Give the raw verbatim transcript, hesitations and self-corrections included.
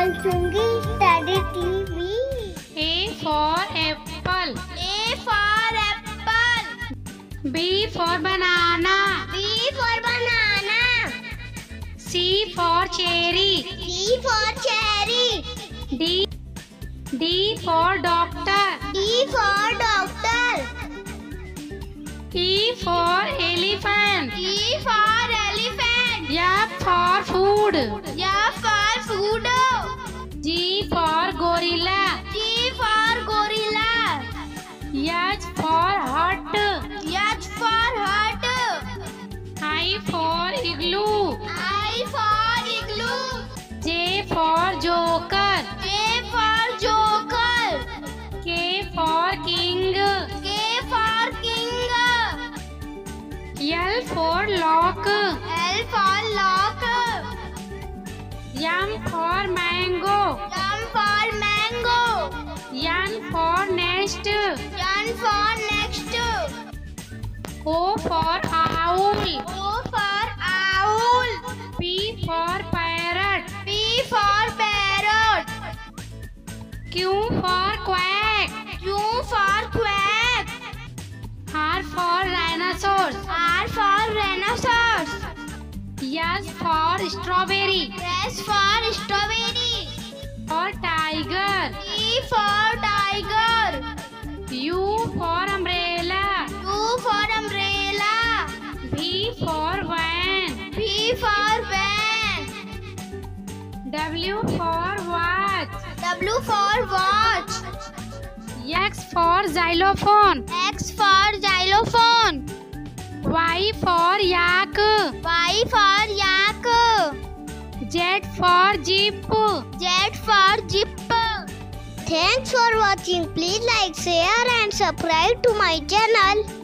Alchungi Study T V. A for apple. A for apple. B for banana. B for banana. C for cherry. C for cherry. D D for doctor. D for doctor. E for elephant. E for elephant. F for food. F for food. G for gorilla. G for gorilla. H for hut. H for hut. I for igloo. I for igloo. J for joker. J for joker. K for king. K for king. L for lock. L for lock. M for mango. M for mango. N for nest. N for next. O for owl. O for owl. P for parrot. P for parrot. Q for quack. Q for quack. R for rhinoceros. R for rhinoceros. S for strawberry. S for strawberry. For tiger. T for tiger. U for umbrella. U for umbrella. V for van. V for van. W for watch. W for watch. X for xylophone. X for xylophone. Y for yak. Y for yak. Z for jeep. Z for jeep. Thanks for watching. Please like, share and subscribe to my channel.